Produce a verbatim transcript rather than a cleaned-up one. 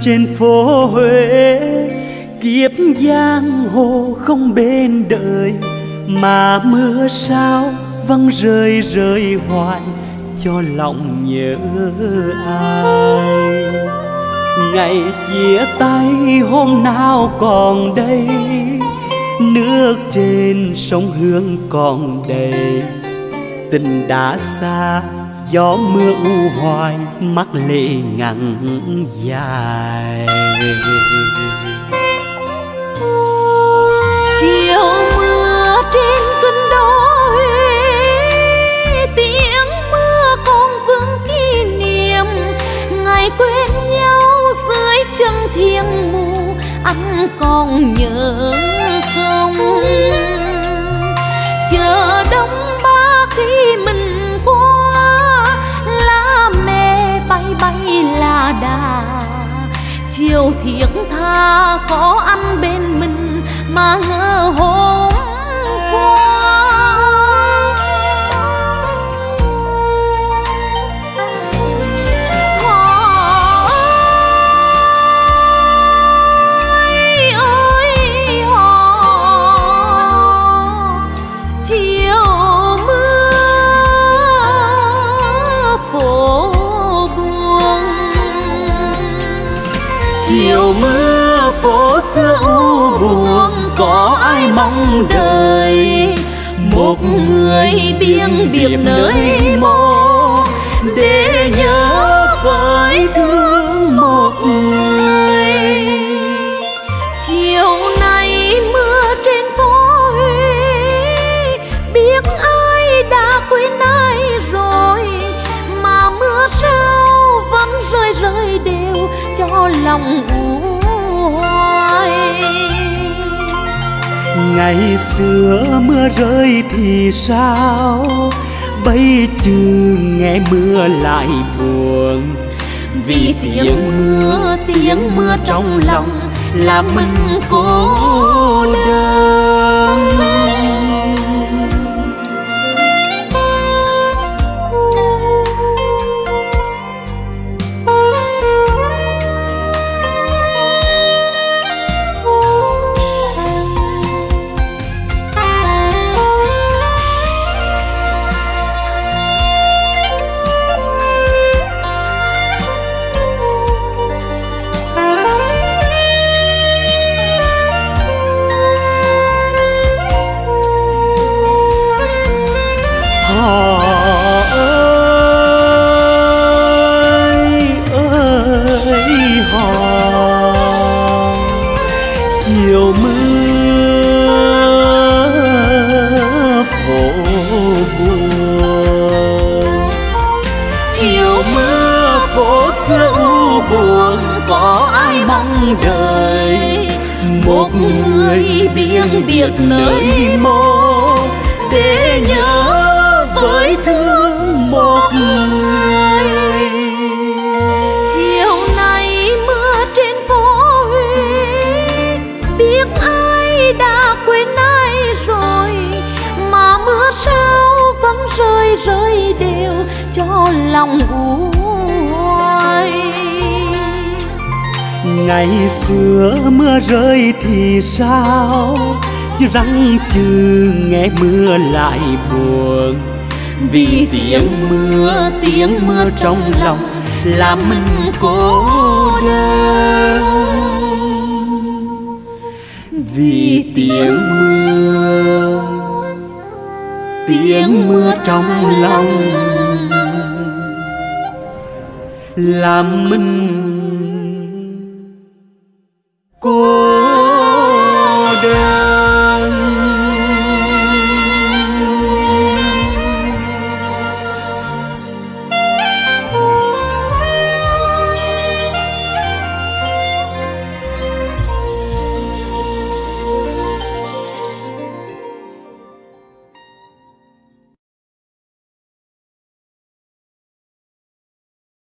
trên phố Huế, kiếp giang hồ không bên đời, mà mưa sao văng rơi rơi hoài cho lòng nhớ ai. Ngày chia tay hôm nào còn đây, nước trên sông Hương còn đầy. Tình đã xa gió mưa u hoài, mắt lệ ngăn dài. Chiều mưa trên kinh đô Huế, tiếng mưa còn vương kỷ niệm ngày quen nhau dưới chân thiên mù. Anh còn nhớ không? Chờ đông ba khi mình qua, lá mẹ bay bay là đà. Chiều thiệt tha có anh bên mình mà ngỡ hôm qua. Chiều mưa phố xưa u buồn, có ai mong đợi một người biếng biệt nơi mộ, để nhớ với thương một người. Chiều nay mưa trên phố Huế, biết ai đã quên ai rồi, mà mưa sao vẫn rơi rơi đều cho lòng u hoài. Ngày xưa mưa rơi thì sao, bây giờ nghe mưa lại buồn. Vì tiếng mưa, tiếng mưa trong lòng làm mình cô đơn. Chiều mưa phố buồn, chiều mưa phố xưa u buồn, có ai mong đợi một người biếng biệt nơi mộ, để nhớ với thương một người. Chiều nay mưa trên phố Huế, biết ai đã quên ai rồi, mà mưa sao vẫn rơi rơi đều cho lòng u hoài. Ngày xưa mưa rơi thì sao, chứ răng chừ nghe mưa lại buồn. Vì tiếng mưa, tiếng mưa trong lòng làm mình cô đơn. Vì tiếng mưa, tiếng mưa trong lòng làm mình cô